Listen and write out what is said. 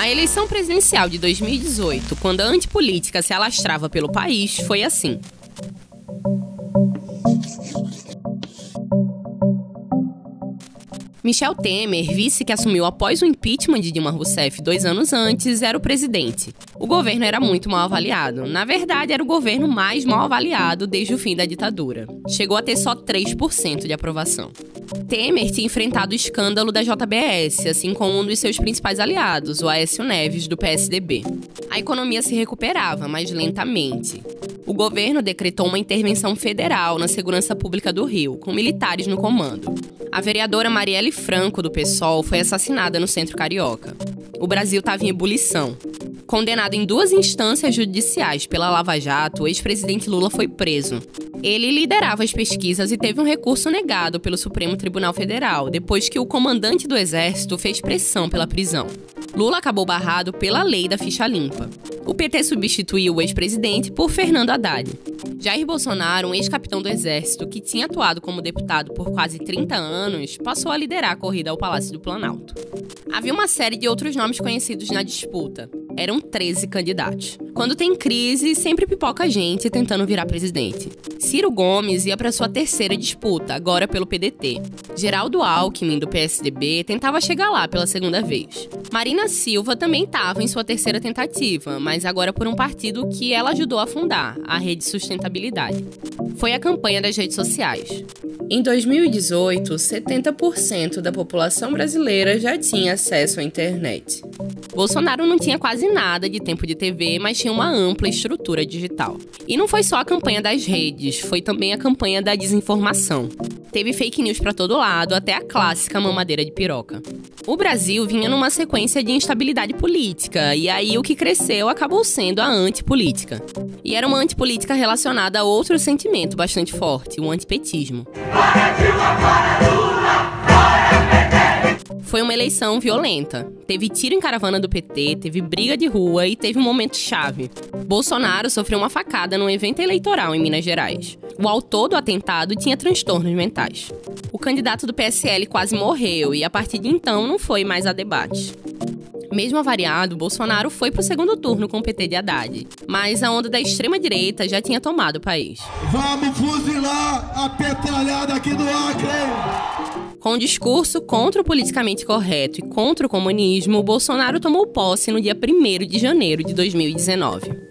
A eleição presidencial de 2018, quando a antipolítica se alastrava pelo país, foi assim. Michel Temer, vice que assumiu após o impeachment de Dilma Rousseff 2 anos antes, era o presidente. O governo era muito mal avaliado. Na verdade, era o governo mais mal avaliado desde o fim da ditadura. Chegou a ter só 3% de aprovação. Temer tinha enfrentado o escândalo da JBS, assim como um dos seus principais aliados, o Aécio Neves, do PSDB. A economia se recuperava, mas lentamente. O governo decretou uma intervenção federal na segurança pública do Rio, com militares no comando. A vereadora Marielle Franco, do PSOL, foi assassinada no centro carioca. O Brasil estava em ebulição. Condenado em 2 instâncias judiciais pela Lava Jato, o ex-presidente Lula foi preso. Ele liderava as pesquisas e teve um recurso negado pelo Supremo Tribunal Federal, depois que o comandante do Exército fez pressão pela prisão. Lula acabou barrado pela lei da ficha limpa. O PT substituiu o ex-presidente por Fernando Haddad. Jair Bolsonaro, um ex-capitão do Exército que tinha atuado como deputado por quase 30 anos, passou a liderar a corrida ao Palácio do Planalto. Havia uma série de outros nomes conhecidos na disputa. Eram 13 candidatos. Quando tem crise, sempre pipoca gente tentando virar presidente. Ciro Gomes ia para sua 3ª disputa, agora pelo PDT. Geraldo Alckmin, do PSDB, tentava chegar lá pela 2ª vez. Marina Silva também estava em sua 3ª tentativa, mas agora por um partido que ela ajudou a fundar, a Rede Sustentabilidade. Foi a campanha das redes sociais. Em 2018, 70% da população brasileira já tinha acesso à internet. Bolsonaro não tinha quase nada de tempo de TV, mas tinha uma ampla estrutura digital. E não foi só a campanha das redes, foi também a campanha da desinformação. Teve fake news pra todo lado, até a clássica mamadeira de piroca. O Brasil vinha numa sequência de instabilidade política, e aí o que cresceu acabou sendo a antipolítica. E era uma antipolítica relacionada a outro sentimento bastante forte, o antipetismo. Foi uma eleição violenta. Teve tiro em caravana do PT, teve briga de rua e teve um momento chave. Bolsonaro sofreu uma facada num evento eleitoral em Minas Gerais. O autor do atentado tinha transtornos mentais. O candidato do PSL quase morreu e a partir de então não foi mais a debate. Mesmo avariado, Bolsonaro foi pro 2º turno com o PT de Haddad. Mas a onda da extrema-direita já tinha tomado o país. Vamos fuzilar a petralhada aqui do Acre! Com um discurso contra o politicamente correto e contra o comunismo, Bolsonaro tomou posse no dia 1º de janeiro de 2019.